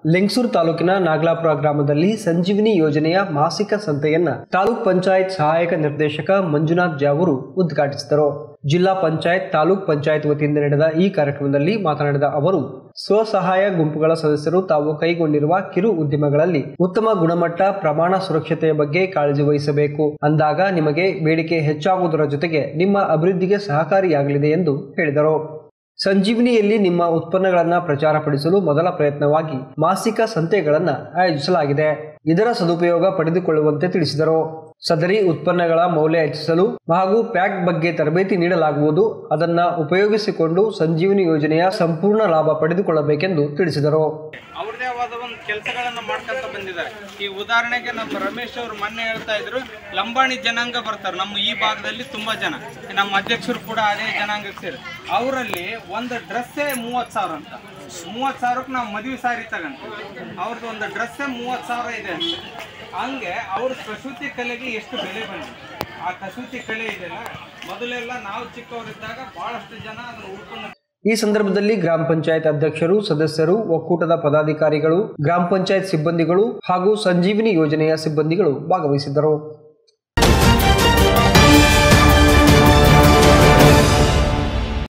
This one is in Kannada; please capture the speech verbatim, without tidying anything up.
ಲಿಂಗಸೂರು ತಾಲೂಕಿನ ನಾಗಲಾಪುರ ಗ್ರಾಮದಲ್ಲಿ ಸಂಜೀವಿನಿ ಯೋಜನೆಯ ಮಾಸಿಕ ಸಂತೆಯನ್ನ ತಾಲೂಕ್ ಪಂಚಾಯತ್ ಸಹಾಯಕ ನಿರ್ದೇಶಕ ಮಂಜುನಾಥ್ ಜಾವರು ಉದ್ಘಾಟಿಸಿದರು. ಜಿಲ್ಲಾ ಪಂಚಾಯತ್ ತಾಲೂಕ್ ಪಂಚಾಯತ್ ವತಿಯಿಂದ ನಡೆದ ಈ ಕಾರ್ಯಕ್ರಮದಲ್ಲಿ ಮಾತನಾಡಿದ ಅವರು, ಸ್ವಸಹಾಯ ಗುಂಪುಗಳ ಸದಸ್ಯರು ತಾವು ಕೈಗೊಂಡಿರುವ ಕಿರು ಉದ್ಯಮಗಳಲ್ಲಿ ಉತ್ತಮ ಗುಣಮಟ್ಟ, ಪ್ರಮಾಣ, ಸುರಕ್ಷತೆಯ ಬಗ್ಗೆ ಕಾಳಜಿ ವಹಿಸಬೇಕು. ಅಂದಾಗ ನಿಮಗೆ ಬೇಡಿಕೆ ಹೆಚ್ಚಾಗುವುದರ ಜೊತೆಗೆ ನಿಮ್ಮ ಅಭಿವೃದ್ಧಿಗೆ ಸಹಕಾರಿಯಾಗಲಿದೆ ಎಂದು ಹೇಳಿದರು. ಸಂಜೀವಿನಿಯಲ್ಲಿ ನಿಮ್ಮ ಉತ್ಪನ್ನಗಳನ್ನು ಪ್ರಚಾರಪಡಿಸಲು ಮೊದಲ ಪ್ರಯತ್ನವಾಗಿ ಮಾಸಿಕ ಸಂತೆಗಳನ್ನು ಆಯೋಜಿಸಲಾಗಿದೆ. ಇದರ ಸದುಪಯೋಗ ಪಡೆದುಕೊಳ್ಳುವಂತೆ ತಿಳಿಸಿದರು. ಸದರಿ ಉತ್ಪನ್ನಗಳ ಮೌಲ್ಯ ಹೆಚ್ಚಿಸಲು ಹಾಗೂ ಪ್ಯಾಕ್ ಬಗ್ಗೆ ತರಬೇತಿ ನೀಡಲಾಗುವುದು. ಅದನ್ನ ಉಪಯೋಗಿಸಿಕೊಂಡು ಸಂಜೀವಿನಿ ಯೋಜನೆಯ ಸಂಪೂರ್ಣ ಲಾಭ ಪಡೆದುಕೊಳ್ಳಬೇಕೆಂದು ತಿಳಿಸಿದರು. ಅವ್ರದೇ ಆದ ಒಂದು ಕೆಲಸಗಳನ್ನ ಮಾಡ್ಕೊಂತ ಬಂದಿದ್ದಾರೆ. ಈ ಉದಾಹರಣೆಗೆ ನಮ್ಮ ರಮೇಶ್ ಅವರು ಮೊನ್ನೆ ಹೇಳ್ತಾ ಇದ್ರು, ಲಂಬಾಣಿ ಜನಾಂಗ ಬರ್ತಾರೆ ನಮ್ಮ ಈ ಭಾಗದಲ್ಲಿ ತುಂಬಾ ಜನ. ನಮ್ಮ ಅಧ್ಯಕ್ಷರು ಕೂಡ ಅದೇ ಜನಾಂಗಕ್ಕೆ ಸೇರಿ. ಅವರಲ್ಲಿ ಒಂದು ಡ್ರೆಸ್ಸೇ ಮೂವತ್ತು ಸಾವಿರ ಅಂತ. ಮೂವತ್ತು ಸಾವಿರಕ್ಕೆ ನಾವು ಮದುವೆ ಸಾರಿ ತಗೊಂತೀವಿ. ಅವ್ರದ್ದು ಒಂದು ಡ್ರೆಸ್ಸೇ ಮೂವತ್ತು ಸಾವಿರ ಇದೆ ಅಂತ. ಹಂಗೆ ಅವ್ರ ಕಸೂತಿ ಕಲೆಗೆ ಎಷ್ಟು ಬೆಲೆ ಬಂದಿದೆ. ಆ ಕಸೂತಿ ಕಲೆ ಇದೆಯಲ್ಲ, ಮೊದಲೆಲ್ಲ ನಾವು ಚಿಕ್ಕವರಿದ್ದಾಗ ಬಹಳಷ್ಟು ಜನ ಅದನ್ನು ಉಳ್ಕೊಂಡು. ಈ ಸಂದರ್ಭದಲ್ಲಿ ಗ್ರಾಮ ಪಂಚಾಯತ್ ಅಧ್ಯಕ್ಷರು, ಸದಸ್ಯರು, ಒಕ್ಕೂಟದ ಪದಾಧಿಕಾರಿಗಳು, ಗ್ರಾಮ ಪಂಚಾಯತ್ ಸಿಬ್ಬಂದಿಗಳು ಹಾಗೂ ಸಂಜೀವಿನಿ ಯೋಜನೆಯ ಸಿಬ್ಬಂದಿಗಳು ಭಾಗವಹಿಸಿದ್ದರು.